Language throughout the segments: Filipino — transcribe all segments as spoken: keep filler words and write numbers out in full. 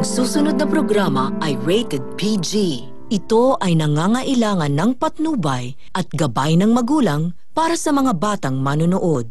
Ang susunod na programa ay rated P G. Ito ay nangangailangan ng patnubay at gabay ng magulang para sa mga batang manonood.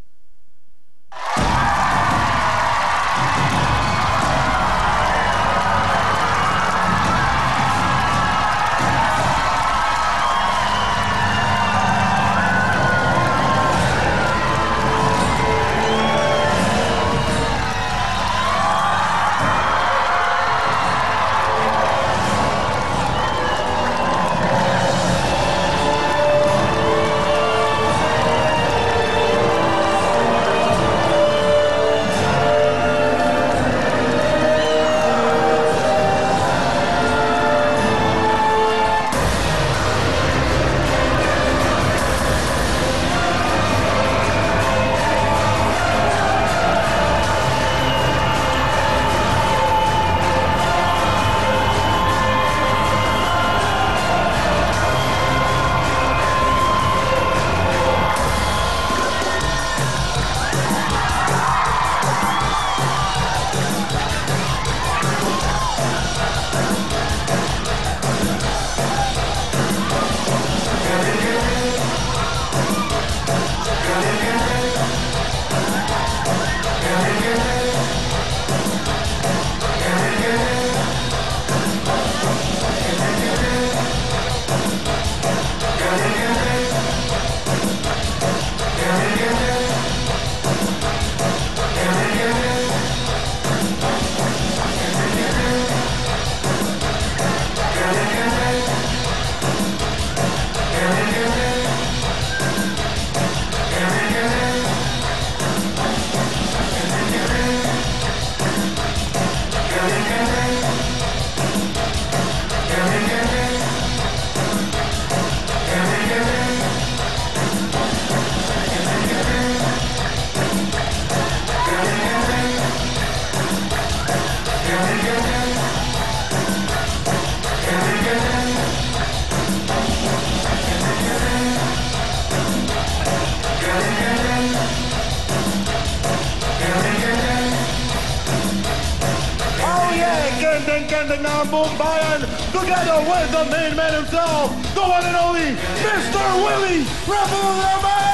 Together with the main man himself, the one and only Mister Willie Revolution!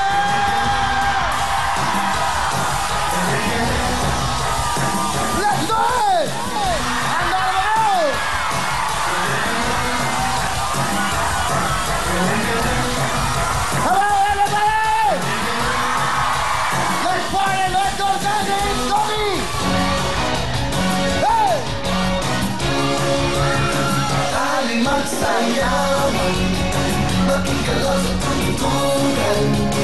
Let's do it! I'm not alone! Hello, everybody! Let's party! Let's go dancing! Go me! Hey! Magsayaman, makikalaw sa tungtungan.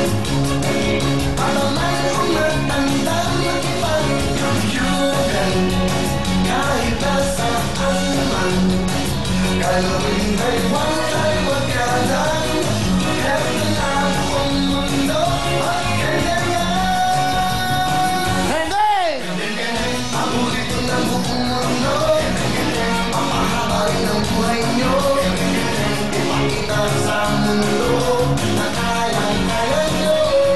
Para man umatanda, makipag-yugyugan. Kahit nasaan man, kalawin ay wakay wagkalan. Heto na ang mundo, magkagayan. Hindi! Paborito ng buong mundo, papahabay ng buhay nyo. Sa mundo na kayang-kaya nyo,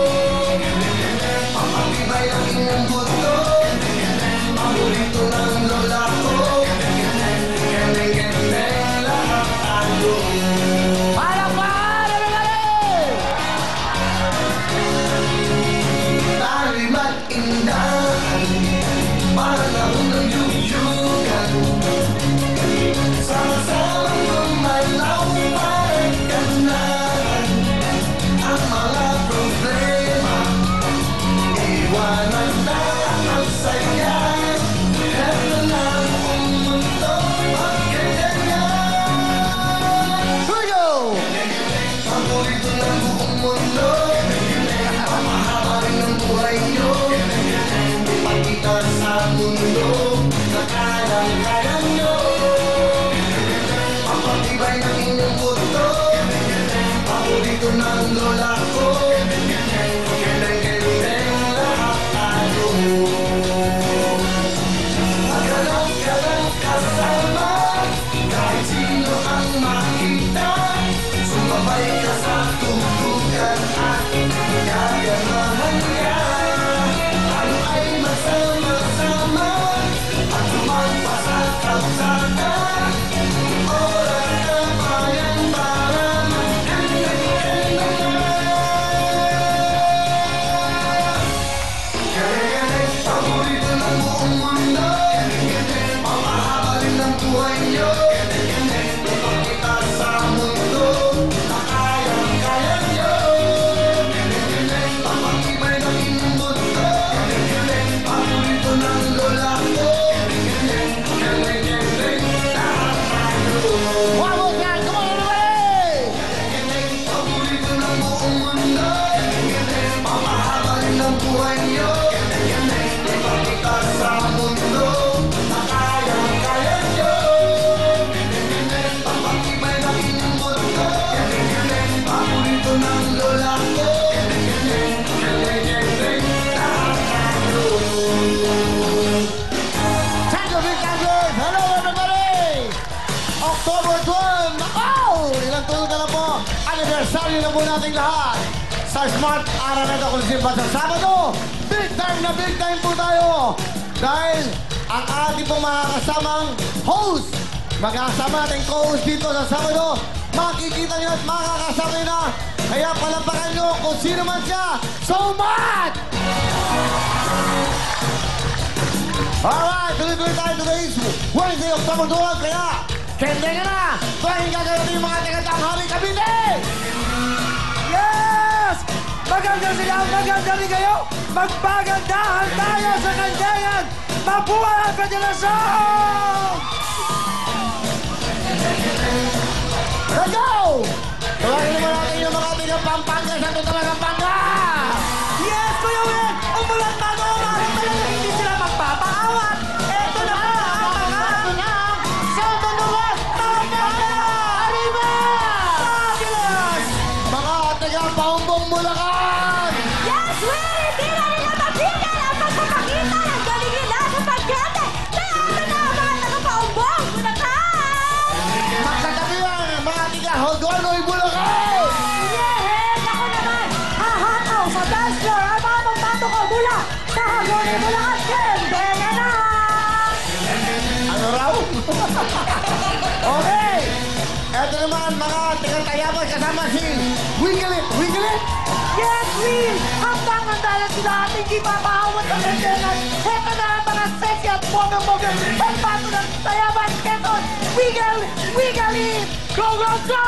papatibay ang inyong buto, paborito ng lola ko, gandeng-gandeng lahat tayo. Palakpakan! Talim at indahan, panahon ng yugyugan, sama-samang gumalaw. Ang mga problema, iwanan na ang saya. Heto na ang mundo, magkagayan. Here we go! Paborito ng buong mundo, pamahaba rin ng buhay nyo. Ipakita sa mundo, na kayang-kaya nyo. Papatibay ng inyong buto, paborito ng lola ko, gandeng-gandeng lahat tayo. Magalang-galang kasama, kahit sino ang makita. Sumabay ka sa tugtugan at gagamahan ka. Tayo ay magsama-sama at tumagpasa October twelve! Oh! Ilang tulog na lang po. Anniversary na po nating lahat. Sa Smart Araneta Coliseum sa Sabado, big time na big time po tayo. Dahil ang ating pong makakasamang host, magkakasama natin co-host dito sa Sabado, makikita niyo at makakasama niyo na. Kaya palampakan niyo kung sino man siya. So much! Alright, tuloy-tuloy tayo today's Wednesday, October twelve. Kaya, kende ka na! Tuwagin gagawin yung mga taga-tanghali Cavite! Yes! Maganda sila, maganda rin kayo! Magpagandahan tayo sa kandayan! Mabuhay ang federasyon! Let's go! Tuwagin naman natin yung mga taga-Pampanga sa talagang Panga! Yes, Kuya Will! Umulan pa noong araw talaga hindi sila magpapaawat! Eto na po ang mga... Sama naman! Pampanga! Arriba! Fabulous! Mga taga-Paumbong Bulacan! Yes, Will! Hindi na nila mapigil ang pagpapakita ng galing nila sa pagkete! Kaya ito na ang mga taga-Paumbong Bulacan! Magkatabi yan, mga taga-Hogonoy Bulacan! Yes! Ako naman! Hahataw sa dance floor ang mga pagbato ko mula sa Hagoni Bulacan! Kembele na! Ano raw? Okay! Eto naman, mga taga-Tayabas kasama si Wigglit! Wigglit! Yes, Will! Hanggang nandalan sila at hindi papahawat ang kandelan! Ito na ang mga sexy at bogang-bogang pagbato ng Tayaban Quezon! Wiggle! Wiggle it! Go, go, go!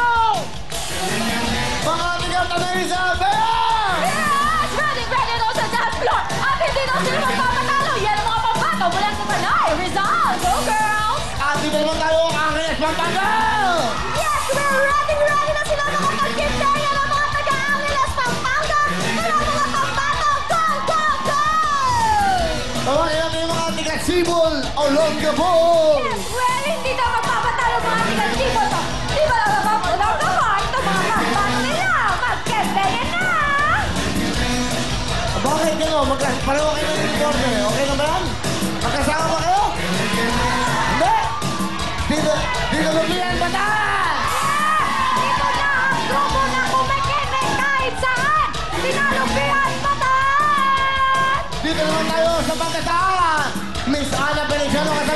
Mga taga-Tanay Isabel! Yes! Ready, ready daw sa dance floor! At hindi daw sila magpapatalo! Yan ang mga pambato mula sa Tanay! Rizal! Go, girls! At dito naman tayo ang Angeles Pampanga! Yes! We're ready, ready na sila mga pagkindayan ng mga taga-Angeles Pampanga! Kaya mga pambato! Go, go, go! Tawagin natin yung mga taga-Sibol Olongapo! Yes! Well, hindi daw magpapatalo mga tigan-tipo to! Di ba lang napapulaw naman ito mga pambato nila! Magkembengan na! Bakit kayo? Magkas- pareho kayo ng uniforme. Okay na ba yan? Magkasama ba kayo? Hindi! Dito, dito lumihan bataan! Ito na ang grupo na kumikimik kahit saan! Sinalupihan bataan! Dito naman tayo sa pagkataan! Miss Ana Feliciano